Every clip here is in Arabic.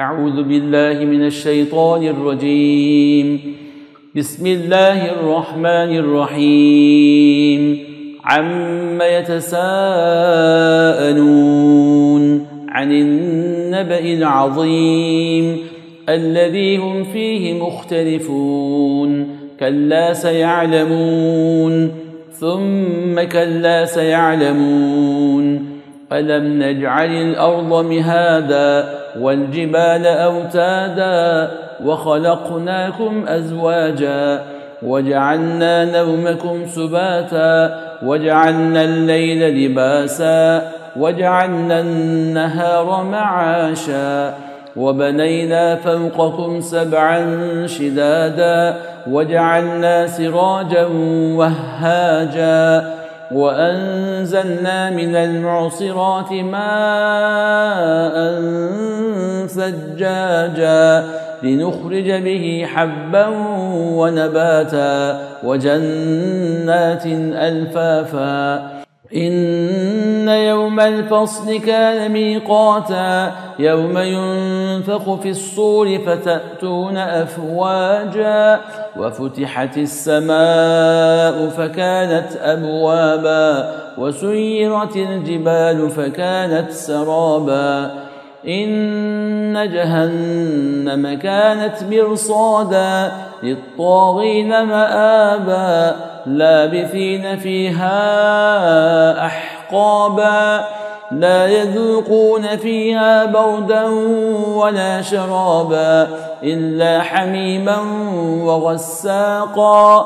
أعوذ بالله من الشيطان الرجيم. بسم الله الرحمن الرحيم. عم يتساءلون عن النبأ العظيم الذي هم فيه مختلفون. كلا سيعلمون ثم كلا سيعلمون. ألم نجعل الأرض مهادا والجبال أوتادا وخلقناكم أزواجا وجعلنا نومكم سباتا وجعلنا الليل لباسا وجعلنا النهار معاشا وبنينا فوقكم سبعا شدادا وجعلنا سراجا وهاجا وأنزلنا من المعصرات ماء ثجاجا لنخرج به حبا ونباتا وجنات ألفافا. إن يوم الفصل كان ميقاتا يوم ينفخ في الصور فتأتون أفواجا وفتحت السماء فكانت أبوابا وسيرت الجبال فكانت سرابا. إن جهنم كانت مرصادا للطاغين مآبا لابثين فيها أحقابا لا يذوقون فيها بردا ولا شرابا إلا حميما وغساقا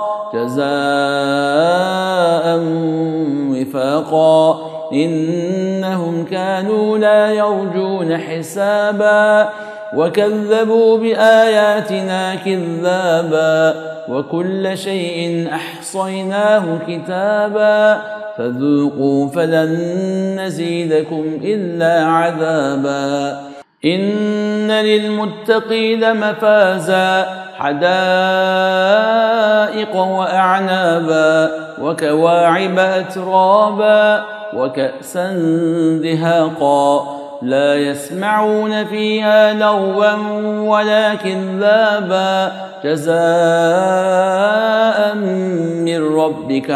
جزاء وفاقا. إنهم كانوا لا يرجون حسابا وكذبوا بآياتنا كذابا وكل شيء أحصيناه كتابا فذوقوا فلن نزيدكم إلا عذابا. إن للمتقين مفازا حدائق وأعنابا وكواعب أترابا وكأسا دهاقا لا يسمعون فيها لغوا ولا كذابا جزاء من ربك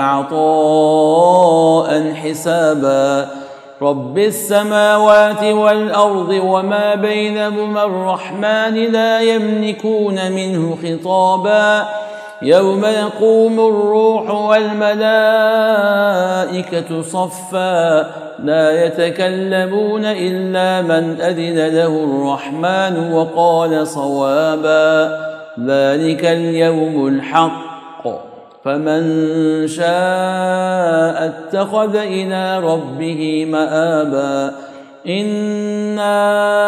عطاء حسابا. رب السماوات والأرض وما بينهما الرحمن لا يملكون منه خطابا. يوم يقوم الروح والملائكة صفا لا يتكلمون إلا من أذن له الرحمن وقال صوابا. ذلك اليوم الحق فمن شاء اتخذ إلى ربه مآبا. إنا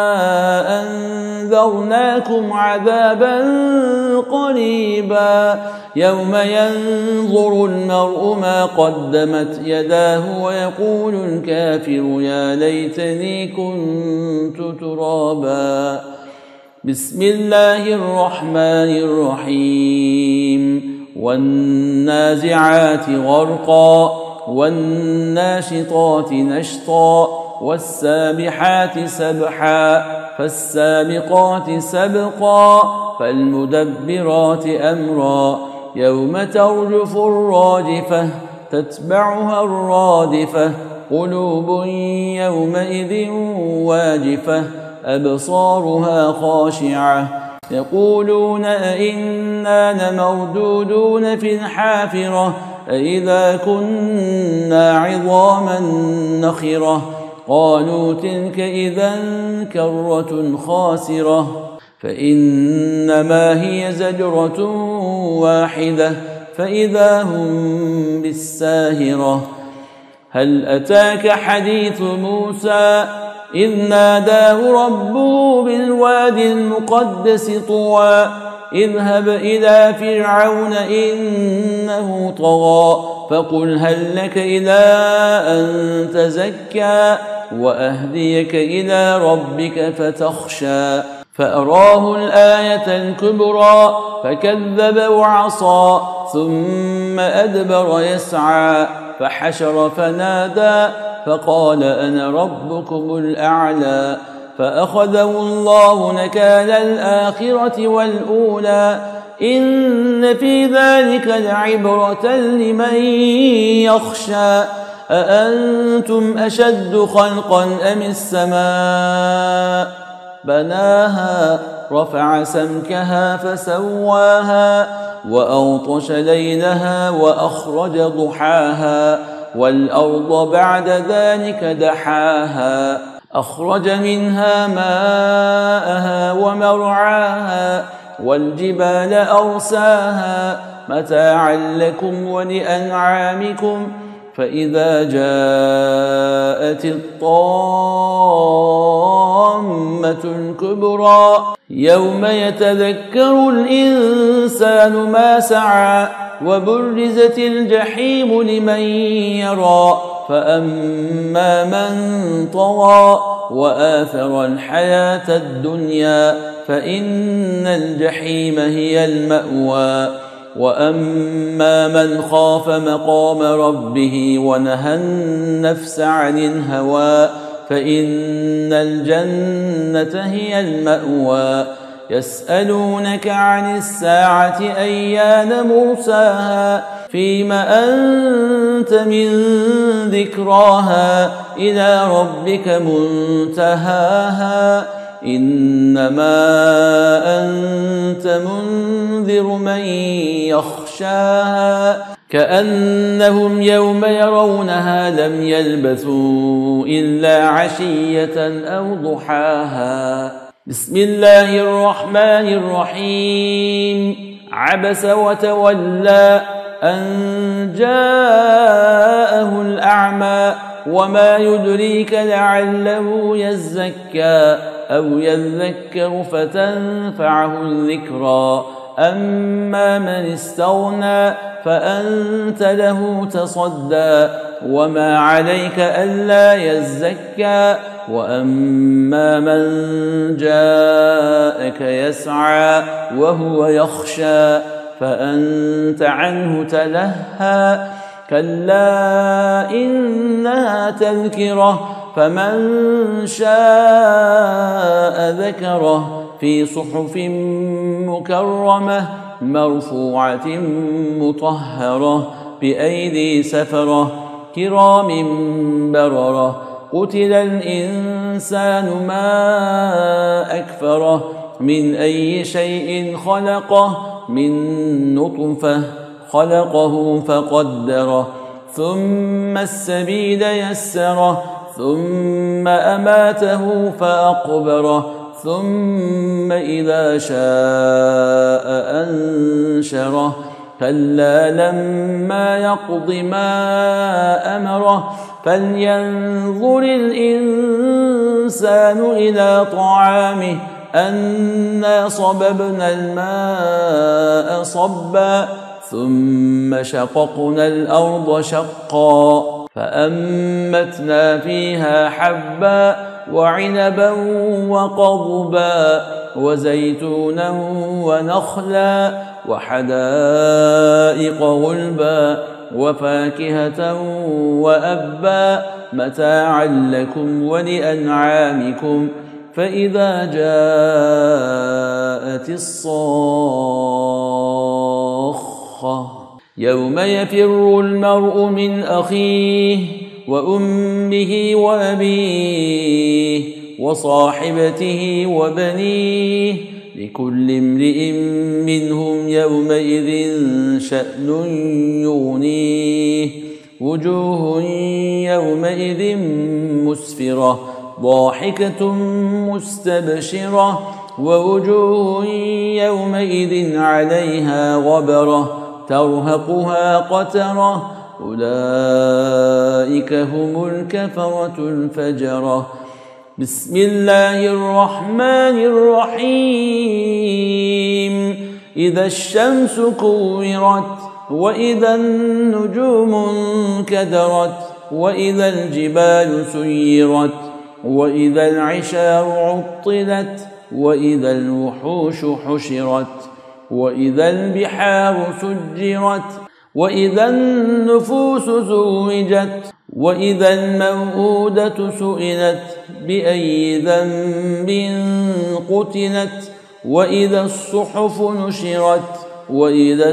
أنذرناكم عذابا قريبا يوم ينظر المرء ما قدمت يداه ويقول الكافر يا ليتني كنت ترابا. بسم الله الرحمن الرحيم. والنازعات غرقا والناشطات نشطا والسابحات سبحا فالسابقات سبقا فالمدبرات أمرا. يوم ترجف الراجفة تتبعها الرادفة قلوب يومئذ واجفة أبصارها خاشعة يقولون أئنا لمردودون في الحافرة أئذا كنا عظاما نخرة. قالوا تلك إذا كرة خاسرة فإنما هي زجرة واحدة فإذا هم بالساهرة. هل أتاك حديث موسى إذ ناداه ربه بالوادي المقدس طوى اذهب إلى فرعون إنه طغى فقل هل لك إلى أن تزكى وأهديك إلى ربك فتخشى. فأراه الآية الكبرى فكذب وعصى ثم أدبر يسعى فحشر فنادى فقال أنا ربكم الأعلى. فأخذه الله نكال الآخرة والأولى إن في ذلك لعبرة لمن يخشى أأنتم أشد خلقا أم السماء بناها رفع سمكها فسواها وأغطش ليلها وأخرج ضحاها والأرض بعد ذلك دحاها أخرج منها ماءها ومرعاها والجبال أرساها متاعا لكم ولأنعامكم فإذا جاءت الطامة الكبرى يوم يتذكر الإنسان ما سعى وبرزت الجحيم لمن يرى فأما من طغى وآثر الحياة الدنيا فإن الجحيم هي المأوى وأما من خاف مقام ربه ونهى النفس عن الهوى فإن الجنة هي المأوى يسألونك عن الساعة أيان مرساها فيم أنت من ذكراها إلى ربك منتهاها إنما أنت منذر من يخشاها كأنهم يوم يرونها لم يلبثوا إلا عشية أو ضحاها بسم الله الرحمن الرحيم عبس وتولى أن جاءه الأعمى وما يدريك لعله يزكى أو يذكر فتنفعه الذكرى أما من استغنى فأنت له تصدى وما عليك ألا يزكى وأما من جاءك يسعى وهو يخشى فأنت عنه تلهى كلا إنها تذكرة فمن شاء ذكره في صحف مكرمة مرفوعة مطهرة بأيدي سفرة كرام بررة قتل الإنسان ما أكفره من أي شيء خلقه من نطفة خلقه فقدره ثم السبيل يسره ثم أماته فأقبره ثم إذا شاء أنشره كلا لما يقض ما أمره فلينظر الإنسان إلى طعامه أنا صببنا الماء صبا ثم شققنا الأرض شقا فأنبتنا فيها حبا وعنبا وقضبا وزيتونا ونخلا وحدائق غلبا وفاكهة وأبا متاعا لكم ولأنعامكم فإذا جاءت الصاخة يوم يفر المرء من أخيه وأمه وأبيه وصاحبته وبنيه لكل امرئ منهم يومئذ شأن يغنيه وجوه يومئذ مسفرة ضاحكة مستبشرة ووجوه يومئذ عليها غبرة ترهقها قترة أولئك هم الكفرة الفجرة بسم الله الرحمن الرحيم إذا الشمس كورت وإذا النجوم انكدرت وإذا الجبال سيرت وإذا العشار عطلت وإذا الوحوش حشرت وإذا البحار سجرت وإذا النفوس زوجت وإذا الموءودة سئلت بأي ذنب قتلت وإذا الصحف نشرت وإذا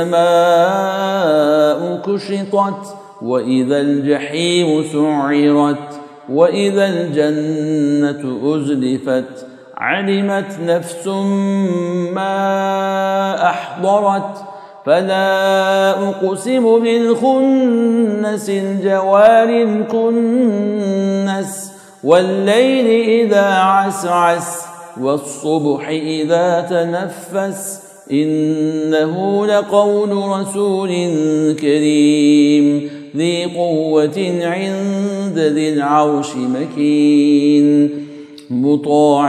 السماء كشطت وإذا الجحيم سعرت وإذا الجنة أزلفت علمت نفس ما أحضرت فلا أقسم بالخنس الجوار الكنس والليل إذا عسعس والصبح إذا تنفس إنه لقول رسول كريم ذي قوة عند ذي العرش مكين مطاع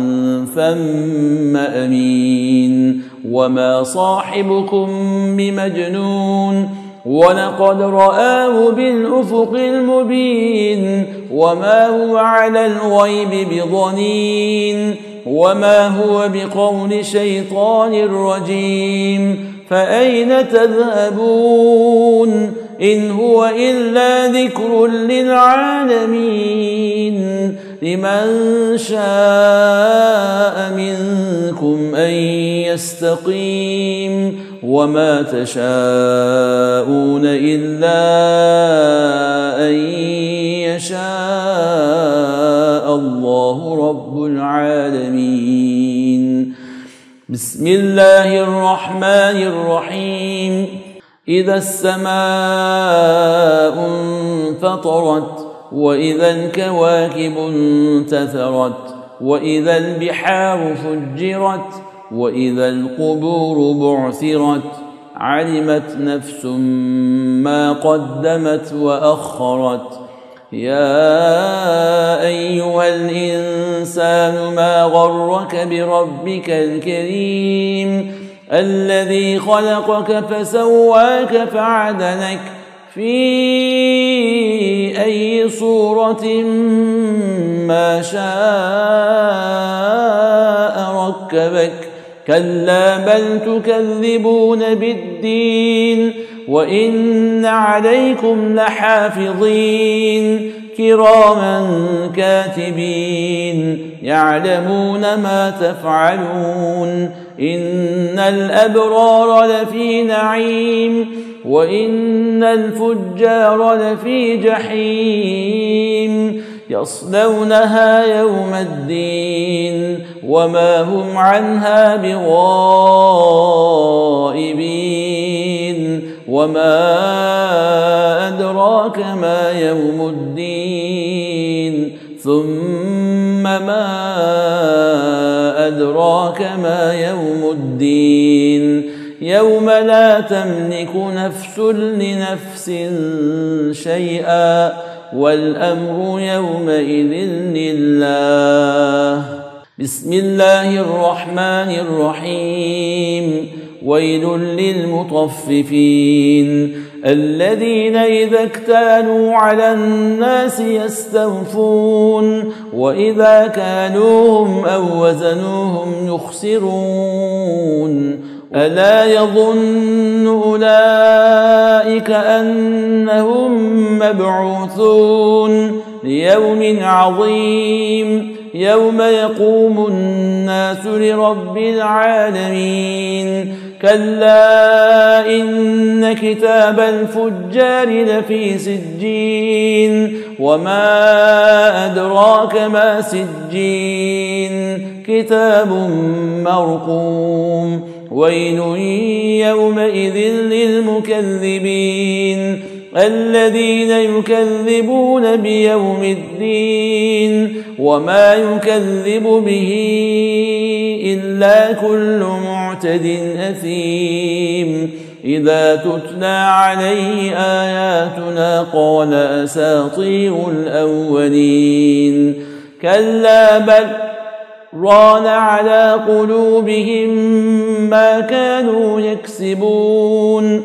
ثم أمين وما صاحبكم بمجنون ولقد رآه بالأفق المبين وما هو على الغيب بضنين وما هو بقول شيطان رجيم فأين تذهبون إن هو إلا ذكر للعالمين لمن شاء منكم أن يستقيم وما تشاءون إلا أن يشاء الله رب العالمين. بسم الله الرحمن الرحيم. إذا السماء انفطرت وإذا الكواكب انتثرت وإذا البحار فجرت وإذا القبور بعثرت علمت نفس ما قدمت وأخرت يا أيها الإنسان ما غرك بربك الكريم الذي خلقك فسواك فعدلك في أي صورة ما شاء ركبك كلا بل تكذبون بالدين وإن عليكم لحافظين كراما كاتبين يعلمون ما تفعلون إن الأبرار لفي نعيم وإن الفجار لفي جحيم يصلونها يوم الدين وما هم عنها بغائبين وما أدراك ما يوم الدين ثم ما أدراك ما يوم الدين يوم لا تملك نفس لنفس شيئا والأمر يومئذ لله. بسم الله الرحمن الرحيم. ويل للمطففين الذين إذا اكتالوا على الناس يستوفون وإذا كالوهم أو وزنوهم يخسرون ألا يظن أولئك أنهم مبعوثون ليوم عظيم يوم يقوم الناس لرب العالمين كلا إن كتاب الفجار لفي سجين وما أدراك ما سجين كتاب مرقوم ويل يومئذ للمكذبين الذين يكذبون بيوم الدين وما يكذب به إلا كل معتد أثيم إذا تتلى عليه آياتنا قال أساطير الأولين كلا بل ران على قلوبهم ما كانوا يكسبون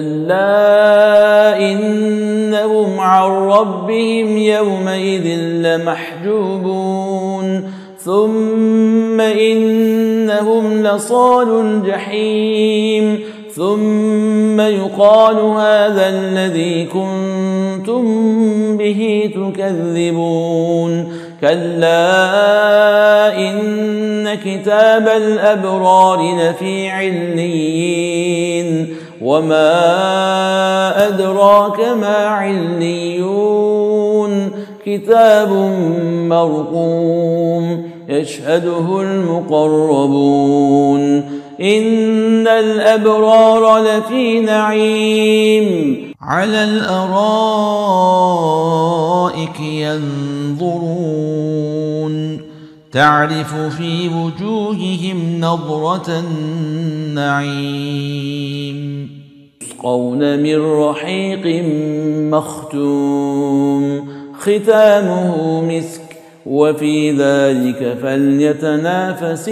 كلا إنهم عن ربهم يومئذ لمحجوبون ثم إنهم لصالوا الجحيم ثم يقال هذا الذي كنتم به تكذبون كلا إن كتاب الأبرار لفي عليين وما أدراك ما عليون كتاب مرقوم يشهده المقربون إن الأبرار لفي نعيم على الأرائك ينظرون تعرف في وجوههم نضرة النعيم يسقون من رحيق مختوم ختامه مسك وفي ذلك فليتنافس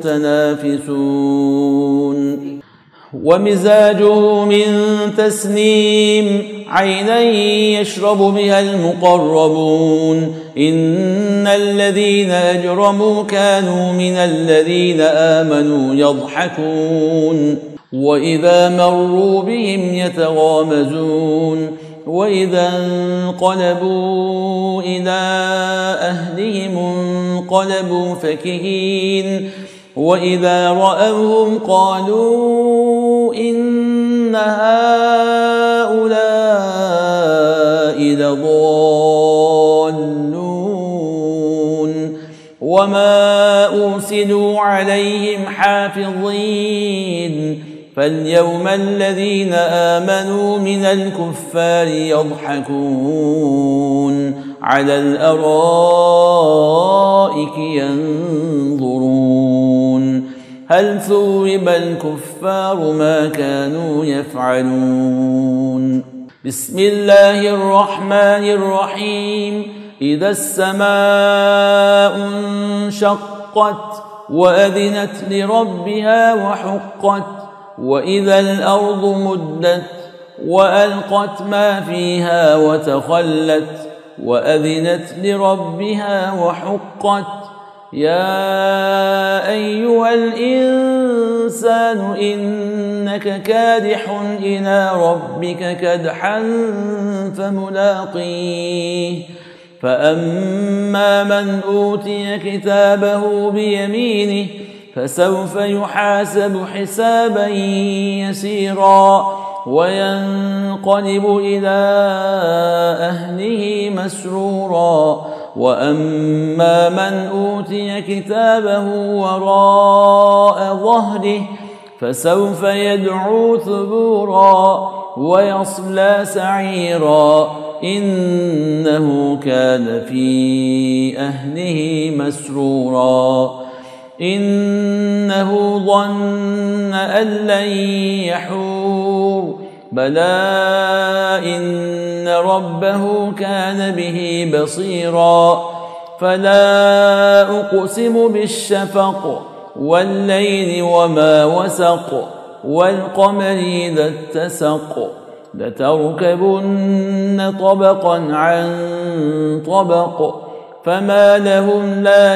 المتنافسون ومزاجه من تسنيم عينا يشرب بها المقربون إن الذين أجرموا كانوا من الذين آمنوا يضحكون وإذا مروا بهم يتغامزون وإذا انقلبوا إلى أهلهم انقلبوا فكهين وإذا رأوهم قالوا إن هؤلاء لضالون وما أرسلوا عليهم حافظين فاليوم الذين آمنوا من الكفار يضحكون على الأرائك ينظرون هل ثوب الكفار ما كانوا يفعلون بسم الله الرحمن الرحيم إذا السماء انشقت وأذنت لربها وحقت وإذا الأرض مدت وألقت ما فيها وتخلت وأذنت لربها وحقت يا أيها الإنسان إنك كادح إلى ربك كدحا فملاقيه فأما من أوتي كتابه بيمينه فسوف يحاسب حسابا يسيرا وينقلب إلى أهله مسرورا وأما من أوتي كتابه وراء ظهره فسوف يدعو ثبورا ويصلى سعيرا إنه كان في أهله مسرورا إنه ظن أن لن يحور بلى إن ربه كان به بصيرا فلا أقسم بالشفق والليل وما وسق والقمر إذا اتسق لتركبن طبقا عن طبق فما لهم لا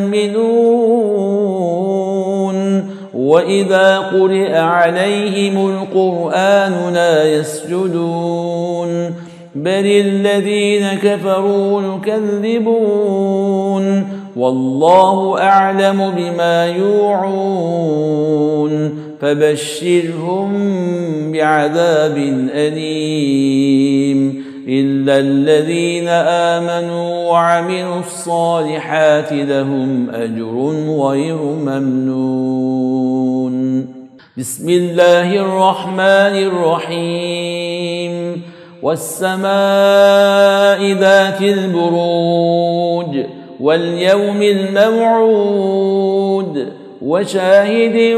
يؤمنون وإذا قرئ عليهم القرآن لا يسجدون بل الذين كفروا يكذبون والله أعلم بما يوعون فبشرهم بعذاب أليم إلا الذين آمنوا وعملوا الصالحات لهم أجر غير ممنون بسم الله الرحمن الرحيم والسماء ذات البروج واليوم الموعود وشاهد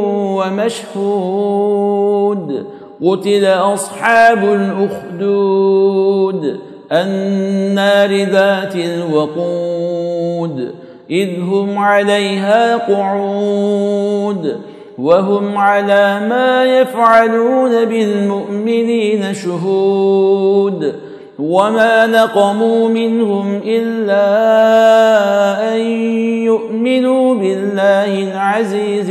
ومشهود قتل أصحاب الأخدود النار ذات الوقود إذ هم عليها قعود وهم على ما يفعلون بالمؤمنين شهود وما نقموا منهم إلا أن يؤمنوا بالله العزيز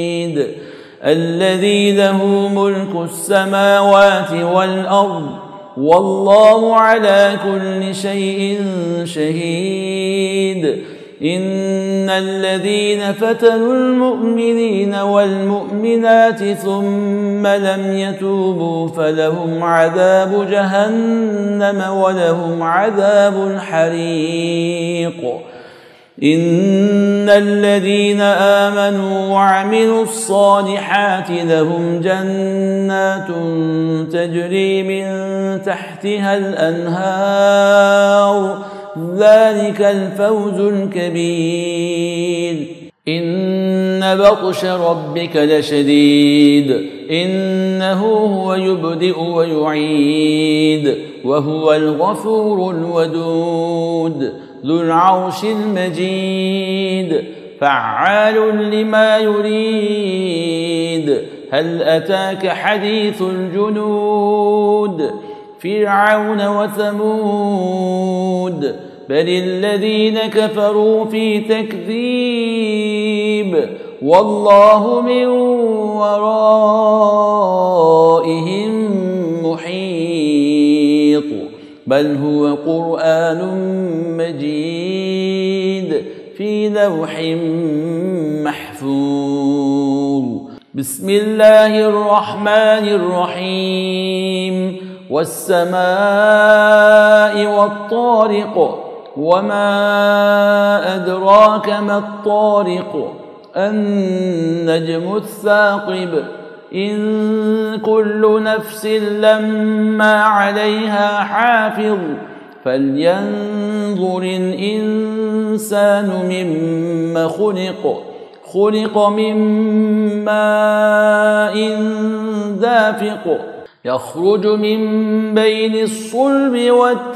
الحميد الذي له ملك السماوات والأرض والله على كل شيء شهيد. إن الذين فتنوا المؤمنين والمؤمنات ثم لم يتوبوا فلهم عذاب جهنم ولهم عذاب الحريق. إن الذين آمنوا وعملوا الصالحات لهم جنات تجري من تحتها الأنهار ذلك الفوز الكبير. إن بطش ربك لشديد إنه هو يبدئ ويعيد وهو الغفور الودود ذو العرش المجيد فعال لما يريد. هل أتاك حديث الجنود فرعون وثمود بل الذين كفروا في تكذيب والله من ورائهم محيط. بل هو قرآن مجيد في لوح محفوظ. بسم الله الرحمن الرحيم. والسماء والطارق وما أدراك ما الطارق النجم الثاقب. إن كل نفس لما عليها حافظ فلينظر الإنسان مما خلق. خلق من ماء دافق يخرج من بين الصلب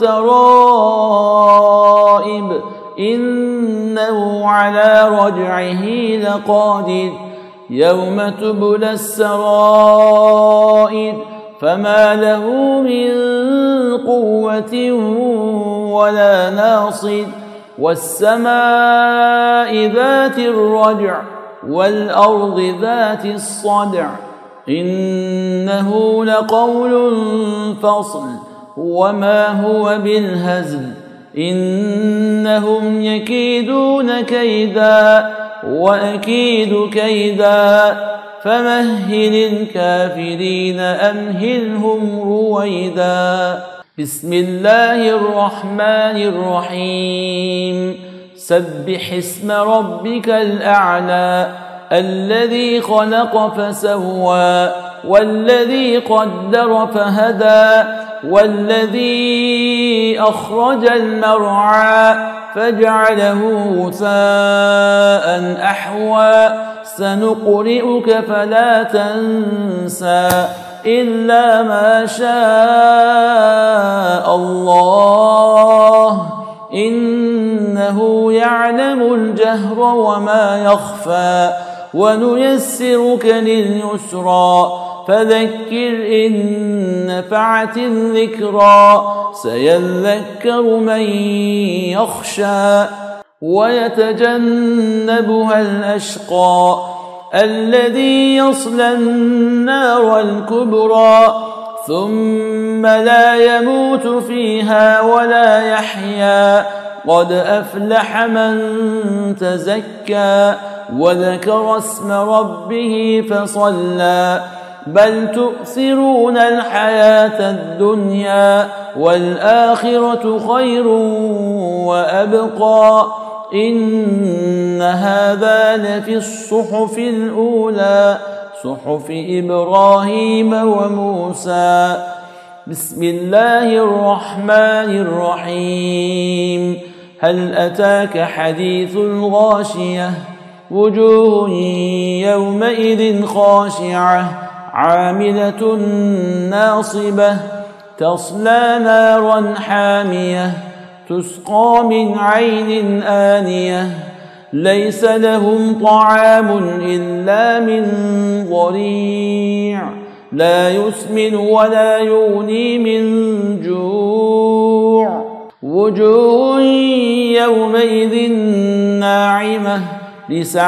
والترائب. إنه على رجعه لقادر يوم تبلى السرائر فما له من قوة ولا ناصر. والسماء ذات الرجع والأرض ذات الصدع إنه لقول فصل وما هو بالهزل. إنهم يكيدون كيدا وأكيد كيدا فمهل الكافرين أمهلهم رويدا. بسم الله الرحمن الرحيم. سبح اسم ربك الأعلى الذي خلق فسوى والذي قدر فهدى والذي أخرج المرعى فجعله غثاء أحوى. سنقرئك فلا تنسى إلا ما شاء الله إنه يعلم الجهر وما يخفى. ونيسرك لليسرى فذكر إن نفعت الذكرى. سيذكر من يخشى ويتجنبها الأشقى الذي يصلى النار الكبرى ثم لا يموت فيها ولا يحيا. قد أفلح من تزكى وذكر اسم ربه فصلى. بل تؤثرون الحياة الدنيا والآخرة خير وأبقى. إن هذا لفي الصحف الأولى صحف إبراهيم وموسى. بسم الله الرحمن الرحيم. هل أتاك حديث الغاشية وجوه يومئذ خاشعة عاملة ناصبة تصلى نارا حامية تسقى من عين آنية ليس لهم طعام إلا من ضريع لا يسمن ولا يغني من جوع. وجوه يومئذ ناعمة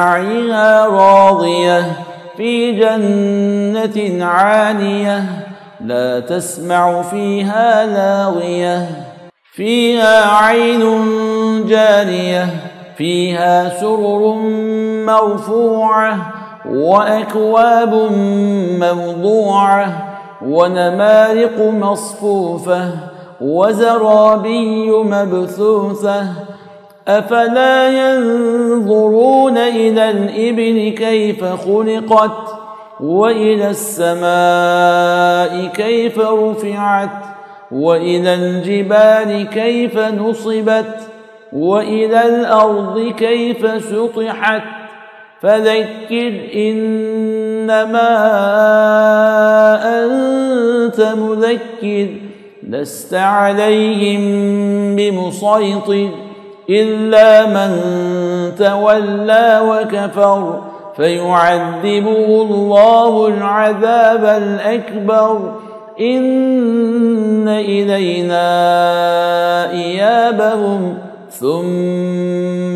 لسعيها راضية في جنة عالية لا تسمع فيها لاغية فيها عين جارية فيها سرر مرفوعة وأكواب موضوعة ونمارق مصفوفة وزرابي مبثوثة أفلا ينظرون إلى الإبل كيف خلقت وإلى السماء كيف رفعت وإلى الجبال كيف نصبت وإلى الأرض كيف سطحت فذكر إنما أنت مذكر لست عليهم بمسيطر إلا من تولى وكفر فيعذبه الله العذاب الأكبر إن إلينا إيابهم ثم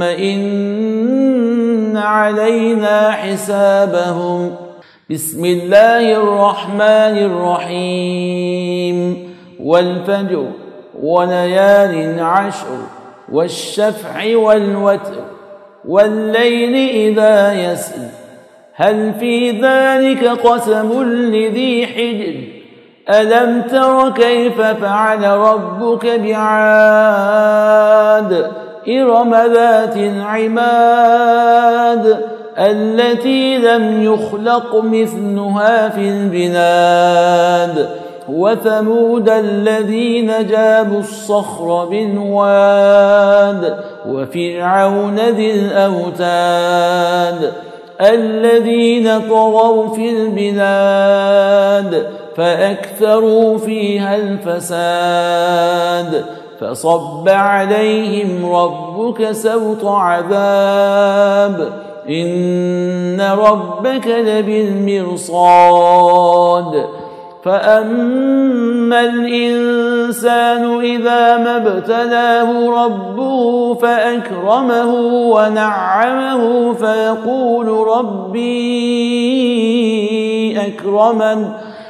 إن علينا حسابهم بسم الله الرحمن الرحيم والفجر وليال عشر والشفع والوتر والليل إذا يسر هل في ذلك قسم لذي حجر ألم تر كيف فعل ربك بعاد إرم ذات العماد التي لم يخلق مثلها في البلاد وثمود الذين جابوا الصخر بالواد وفرعون ذي الأوتاد الذين طغوا في البلاد فأكثروا فيها الفساد فصب عليهم ربك سوط عذاب إن ربك لبالمرصاد فأما الإنسان إذا ما ابتلاه ربه فأكرمه ونعمه فيقول ربي أكرمن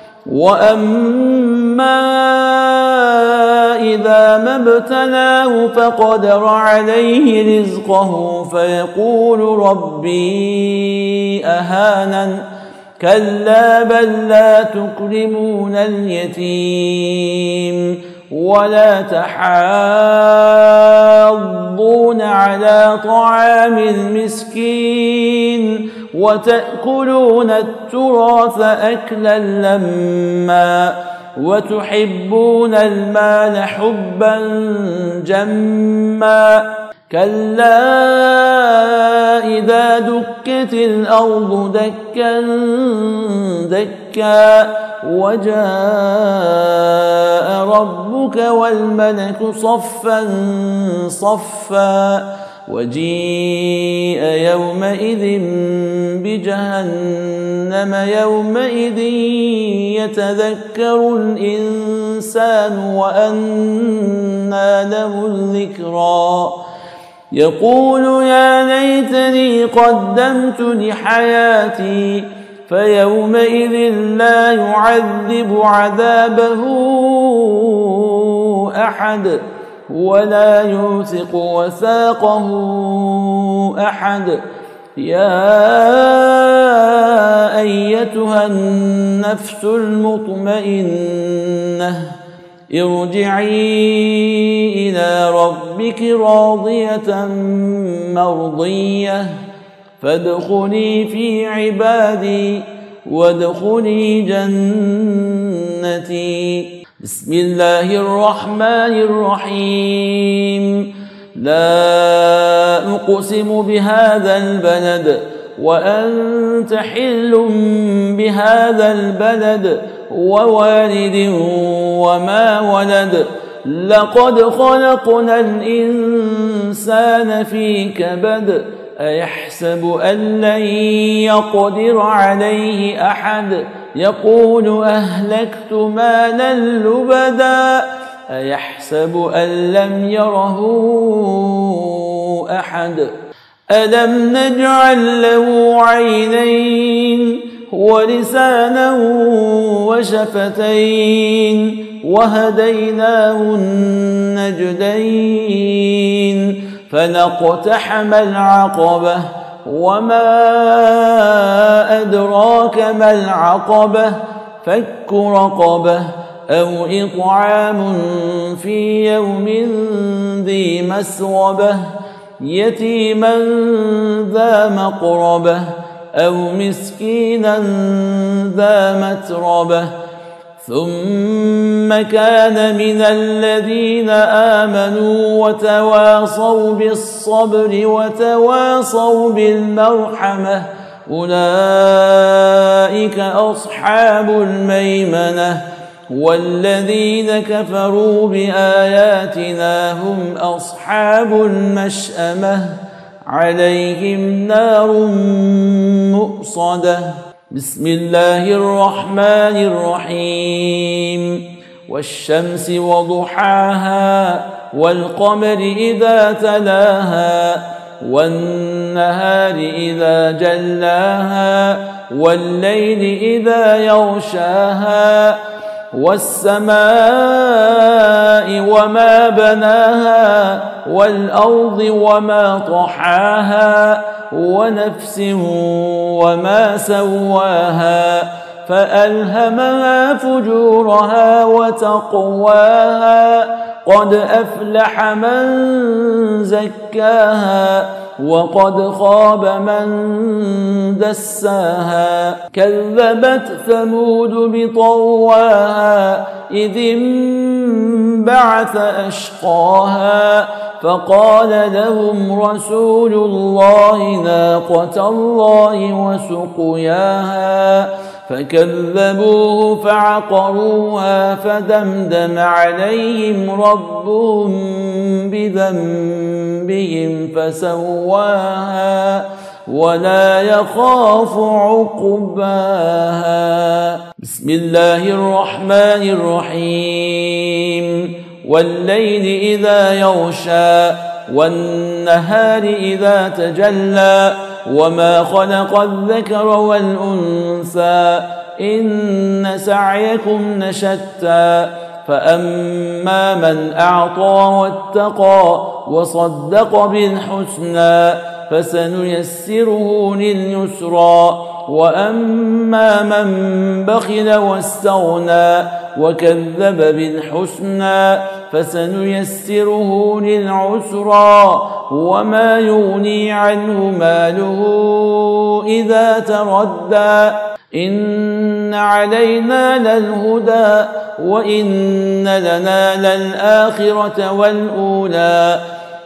وأما إذا ما ابتلاه فقدر عليه رزقه فيقول ربي أهانن كلا بل لا تكرمون اليتيم ولا تحاضون على طعام المسكين وتأكلون التراث أكلا لما وتحبون المال حبا جما كلا إذا دكت الأرض دكا دكا وجاء ربك والملك صفا صفا وجيء يومئذ بجهنم يومئذ يتذكر الإنسان وأنى له الذكرى يقول يا ليتني قدمت لحياتي فيومئذ لا يعذب عذابه أحد ولا يوثق وثاقه أحد يا أيتها النفس المطمئنة ارجعي إلى ربك راضية مرضية فادخلي في عبادي وادخلي جنتي بسم الله الرحمن الرحيم لا أقسم بهذا البلد وأنت حل بهذا البلد ووالد وما ولد لقد خلقنا الإنسان في كبد أيحسب أن لن يقدر عليه أحد يقول أهلكت مالا لبدا أيحسب أن لم يره أحد ألم نجعل له عينين ولسانا وشفتين وهديناه النجدين فلاقتحم العقبة وما أدراك ما العقبة فك رقبة أو إطعام في يوم ذي مسغبة يتيما ذا مقربة أو مسكينا ذا متربة ثم كان من الذين آمنوا وتواصوا بالصبر وتواصوا بالمرحمة أولئك أصحاب الميمنة والذين كفروا بآياتنا هم أصحاب المشأمة عليهم نار مؤصدة. بسم الله الرحمن الرحيم والشمس وضحاها والقمر إذا تلاها والنهار إذا جلاها والليل إذا يغشاها والسماء وما بناها والأرض وما طحاها ونفس وما سواها فألهمها فجورها وتقواها قد أفلح من زكاها وقد خاب من دساها كذبت ثمود بطواها إذ انبعث أشقاها فقال لهم رسول الله ناقة الله وسقياها فكذبوه فعقروها فدمدم عليهم ربهم بذنبهم فسواها ولا يخاف عقباها. بسم الله الرحمن الرحيم والليل إذا يغشى والنهار إذا تجلى وما خلق الذكر والأنثى إن سعيكم لشتى فأما من أعطى واتقى وصدق بالحسنى فسنيسره لليسرى وأما من بخل واستغنى وكذب بالحسنى فسنيسره للعسرى وما يغني عنه ماله إذا تردى إن علينا للهدى وإن لنا للآخرة والأولى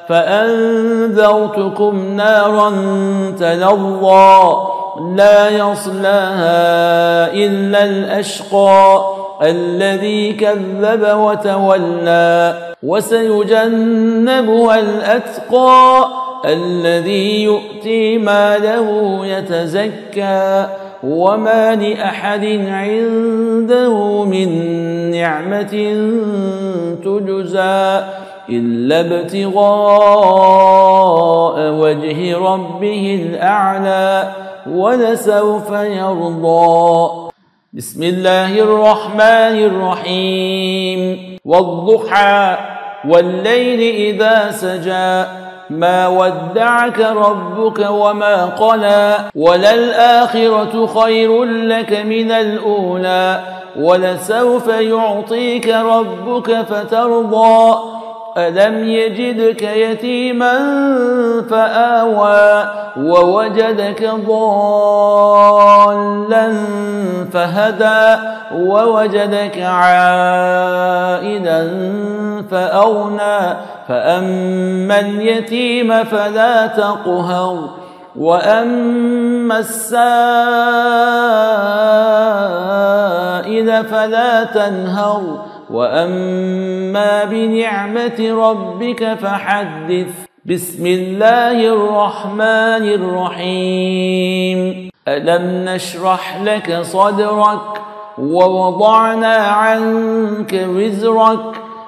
فأنذرتكم نارا تلظى لا يصلاها إلا الأشقى الذي كذب وتولى وسيجنبها الأتقى الذي يؤتي ماله يتزكى وما لأحد عنده من نعمة تجزى إلا ابتغاء وجه ربه الأعلى ولسوف يرضى. بسم الله الرحمن الرحيم والضحى والليل إذا سجى ما ودعك ربك وما قلى وللآخرة خير لك من الأولى ولسوف يعطيك ربك فترضى ألم يجدك يتيما فآوى ووجدك ضالا فهدى ووجدك عائلا فأغنى فأما اليتيم فلا تقهر وأما السائل فلا تنهر وأما بنعمة ربك فحدث. بسم الله الرحمن الرحيم ألم نشرح لك صدرك ووضعنا عنك وزرك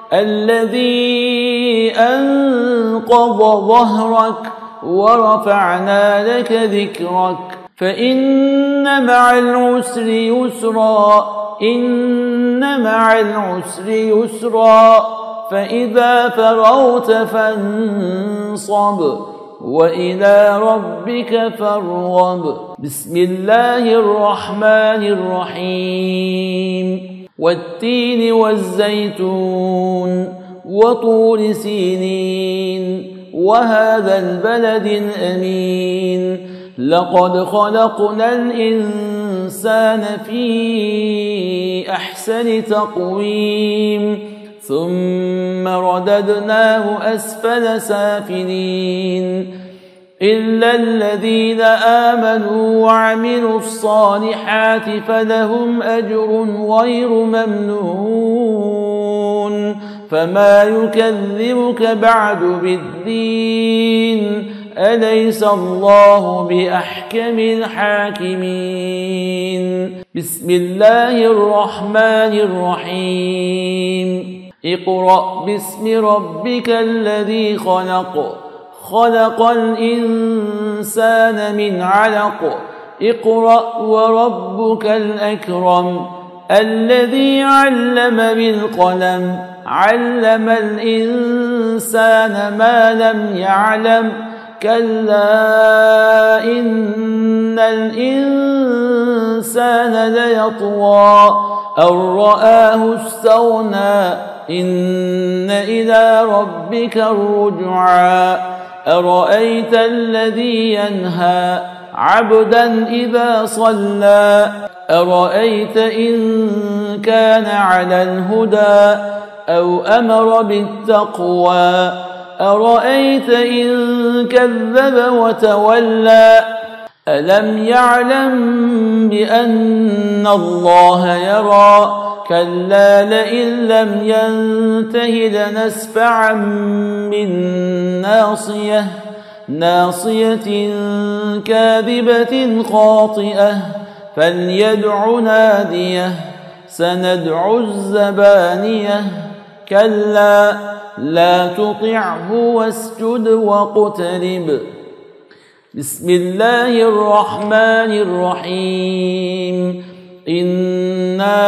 الذي أنقض ظهرك ورفعنا لك ذكرك فإن مع العسر يسرا إن مع العسر يسرا فإذا فرغت فانصب وإلى ربك فارغب بسم الله الرحمن الرحيم والتين والزيتون وطور سينين وهذا البلد الأمين لقد خلقنا الإنسان في أحسن تقويم ثم رددناه أسفل سافلين إلا الذين آمنوا وعملوا الصالحات فلهم أجر غير ممنون فما يكذبك بعد بالدين أليس الله بأحكم الحاكمين بسم الله الرحمن الرحيم اقرأ باسم ربك الذي خلق خلق الإنسان من علق اقرأ وربك الأكرم الذي علم بالقلم علم الإنسان ما لم يعلم كلا إن الإنسان ليطغى أن رآه استغنى إن إلى ربك الرجعى أرأيت الذي ينهى عبدا إذا صلى أرأيت إن كان على الهدى أو أمر بالتقوى أرأيت إن كذب وتولى ألم يعلم بأن الله يرى كلا لئن لم ينته لنسفعا بالناصية ناصية كاذبة خاطئة فليدع ناديه سندع الزبانية كلا لا تطعه واسجد واقترب بسم الله الرحمن الرحيم إنا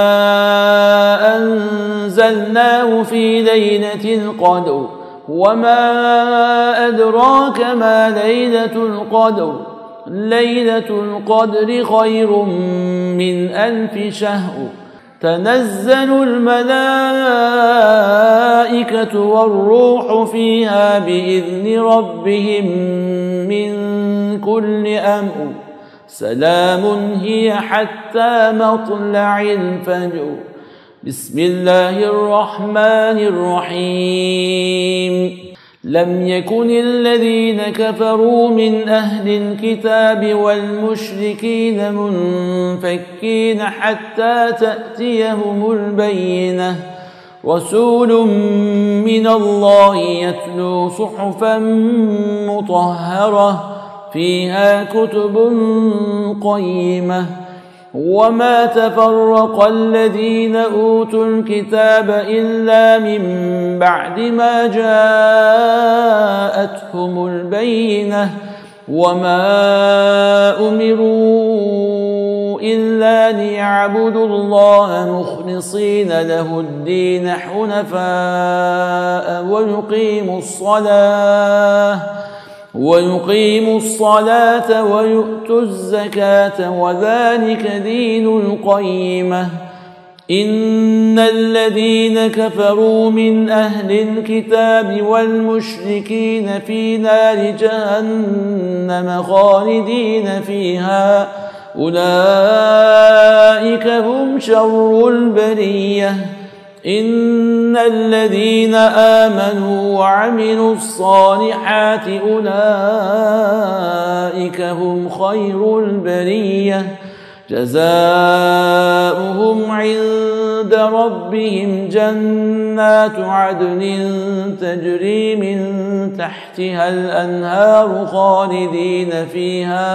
أنزلناه في ليلة القدر وما أدراك ما ليلة القدر ليلة القدر خير من 1000 شهر تنزل الملائكة والروح فيها بإذن ربهم من كل أمر سلام هي حتى مطلع الفجر بسم الله الرحمن الرحيم لم يكن الذين كفروا من أهل الكتاب والمشركين منفكين حتى تأتيهم البينة رسول من الله يتلو صحفا مطهرة فيها كتب قيمة وما تفرق الذين أوتوا الكتاب إلا من بعد ما جاءتهم البينة وما أمروا إلا ليعبدوا الله مخلصين له الدين حنفاء ويقيموا الصلاة ويؤتوا الزكاة وذلك دين القيمة إن الذين كفروا من أهل الكتاب والمشركين في نار جهنم خالدين فيها أولئك هم شر البرية إن الذين آمنوا وعملوا الصالحات أولئك هم خير البرية جزاؤهم عند ربهم جنات عدن تجري من تحتها الأنهار خالدين فيها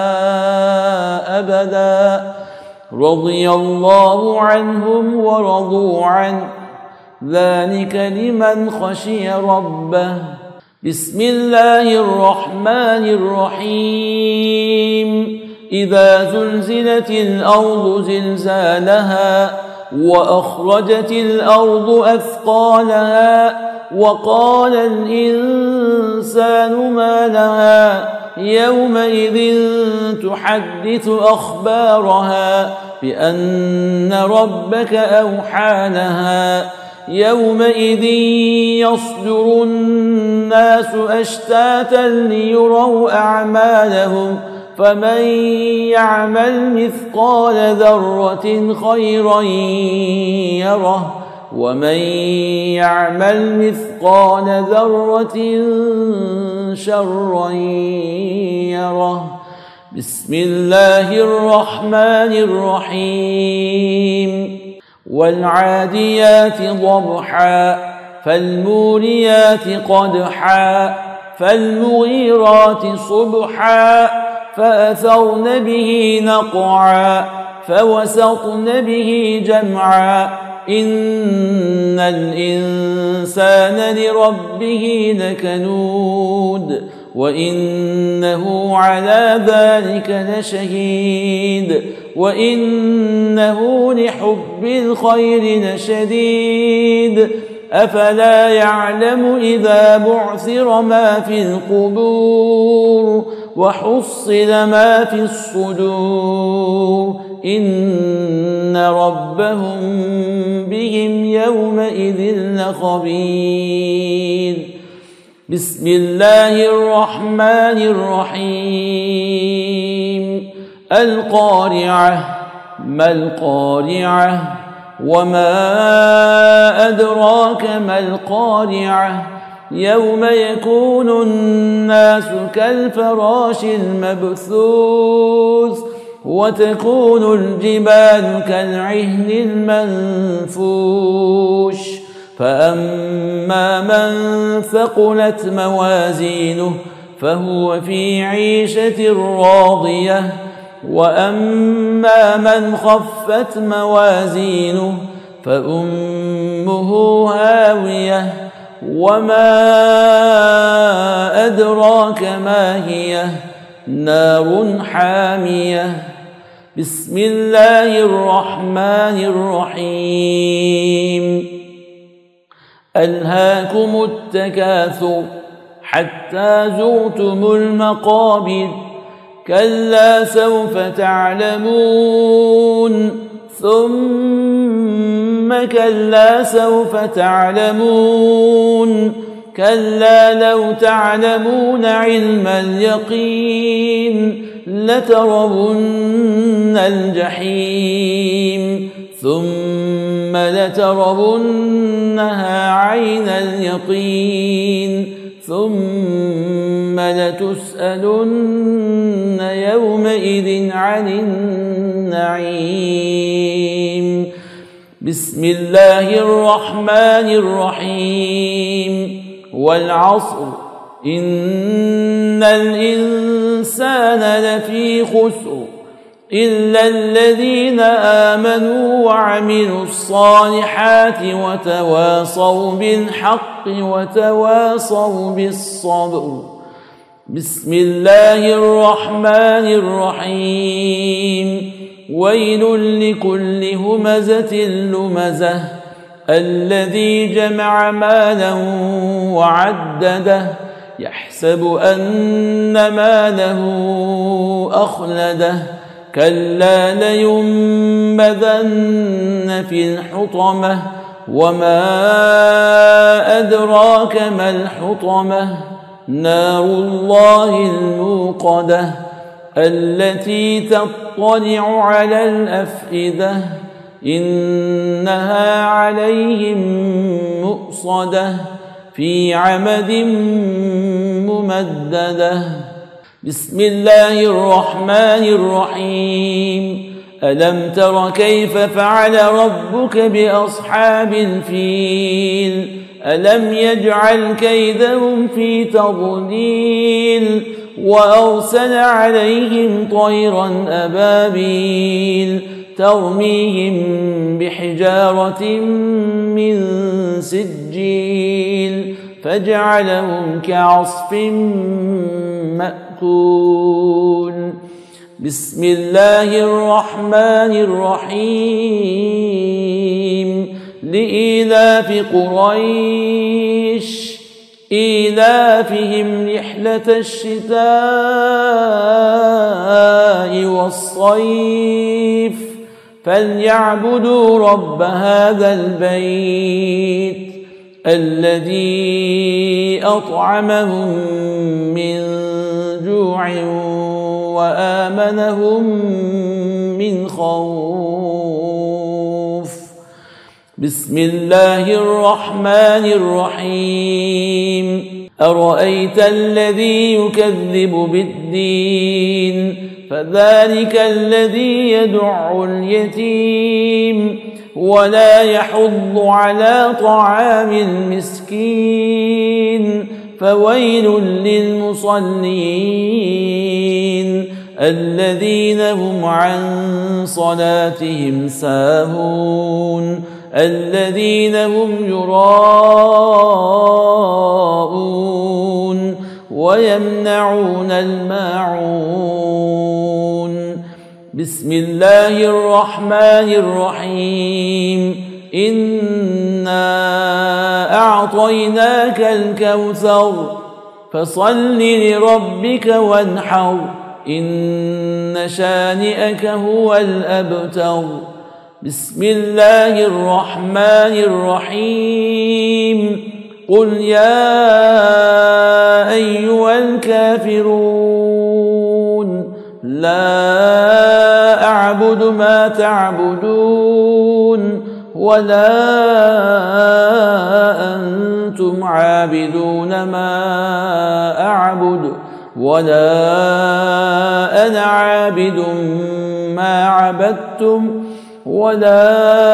أبدا رضي الله عنهم ورضوا عنه ذلك لمن خشي ربه بسم الله الرحمن الرحيم إذا زلزلت الأرض زلزالها وأخرجت الأرض أثقالها وقال الإنسان ما لها يومئذ تحدث أخبارها بأن ربك أوحى لها يومئذ يصدر الناس أشتاتا ليروا أعمالهم فمن يعمل مثقال ذرة خيرا يره ومن يعمل مثقال ذرة شرا يره. بسم الله الرحمن الرحيم. والعاديات ضبحا فالموريات قدحا فالمغيرات صبحا فأثرن به نقعا فوسطن به جمعا إن الإنسان لربه لكنود وإنه على ذلك لشهيد وإنه لحب الخير لشديد أفلا يعلم إذا بعثر ما في القبور وحصل ما في الصدور إن ربهم بهم يومئذ لخبير. بسم الله الرحمن الرحيم. القارعة ما القارعة وما أدراك ما القارعة يوم يكون الناس كالفراش المبثوث وتكون الجبال كالعهن المنفوش فأما من ثقلت موازينه فهو في عيشة راضية وأما من خفت موازينه فأمه هاوية وما أدراك ما هي نار حامية. بسم الله الرحمن الرحيم. ألهاكم التكاثر حتى زرتم المقابر كلا سوف تعلمون ثم كلا سوف تعلمون كلا لو تعلمون علم اليقين لترون الجحيم ثم لترونها عين اليقين ثم لتسألن يومئذ عن النعيم. بسم الله الرحمن الرحيم. والعصر إن الإنسان لفي خسر إلا الذين آمنوا وعملوا الصالحات وتواصوا بالحق وتواصوا بالصبر. بسم الله الرحمن الرحيم. ويل لكل همزة لمزة الذي جمع مالا وعدده يحسب أن ماله أخلده كلا لينبذن في الحطمة وما أدراك ما الحطمة نار الله الموقدة التي تطلع على الأفئدة إنها عليهم مؤصدة في عمد ممددة. بسم الله الرحمن الرحيم. ألم تر كيف فعل ربك بأصحاب الفيل ألم يجعل كيدهم في تضليل وأرسل عليهم طيرا أبابيل ترميهم بحجارة من سجيل فجعلهم كعصف مأكول. بسم الله الرحمن الرحيم لإيلاف قريش إيلافهم رحلة الشتاء والصيف فليعبدوا رب هذا البيت الذي أطعمهم من جوع وآمنهم من خوف بسم الله الرحمن الرحيم أرأيت الذي يكذب بالدين فذلك الذي يدع اليتيم ولا يحض على طعام المسكين فويل للمصلين الذين هم عن صلاتهم ساهون الذين هم يراءون ويمنعون الماعون بسم الله الرحمن الرحيم إنا أعطيناك الكوثر فصل لربك وانحر إن شانئك هو الأبتر بسم الله الرحمن الرحيم قل يا أيها الكافرون لا أعبد ما تعبدون ولا أنتم عابدون ما أعبد ولا أنا عابد ما عبدتم ولا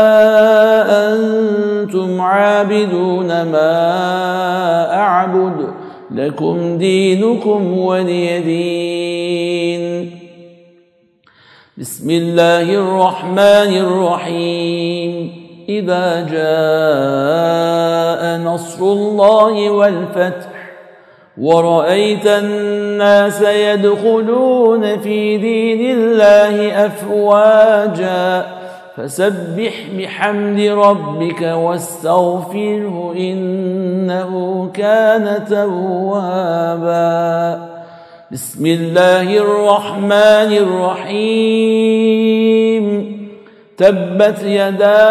أنتم عابدون ما أعبد لكم دينكم ولي دين بسم الله الرحمن الرحيم إذا جاء نصر الله والفتح ورأيت الناس يدخلون في دين الله أفواجا فسبح بحمد ربك واستغفره إنه كان توابا بسم الله الرحمن الرحيم تبت يدا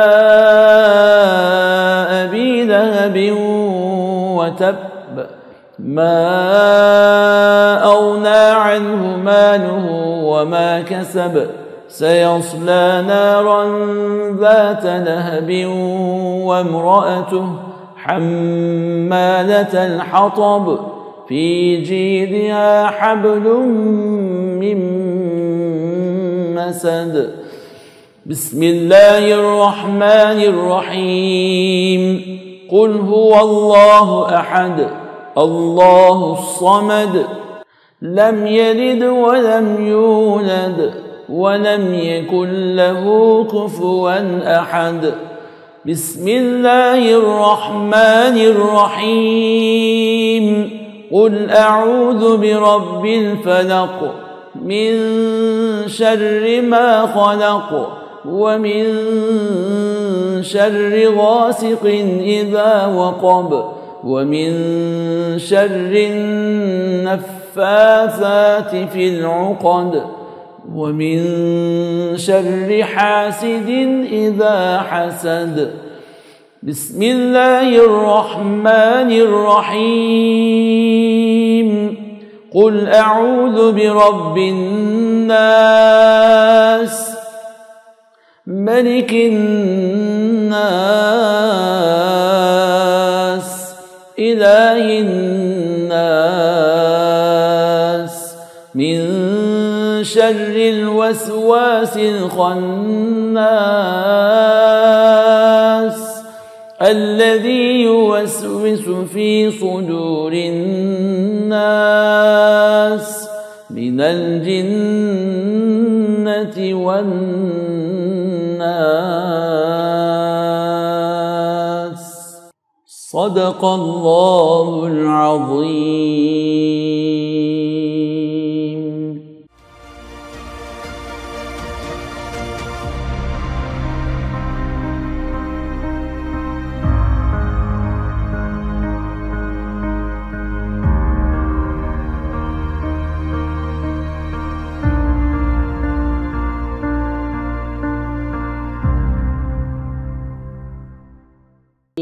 أبي لهب وتب ما أغنى عنه ماله وما كسب سيصلى نارا ذات لهب وامرأته حمالة الحطب في جيدها حبل من مسد بسم الله الرحمن الرحيم قل هو الله أحد الله الصمد لم يلد ولم يولد ولم يكن له كفوا أحد بسم الله الرحمن الرحيم قل أعوذ برب الفلق من شر ما خلق ومن شر غاسق إذا وقب ومن شر النفاثات في العقد ومن شر حاسد إذا حسد بسم الله الرحمن الرحيم قل أعوذ برب الناس ملك الناس إله الناس من شر الوسواس الخناس الذي يوسوس في صدور الناس من الجنة والناس صدق الله العظيم.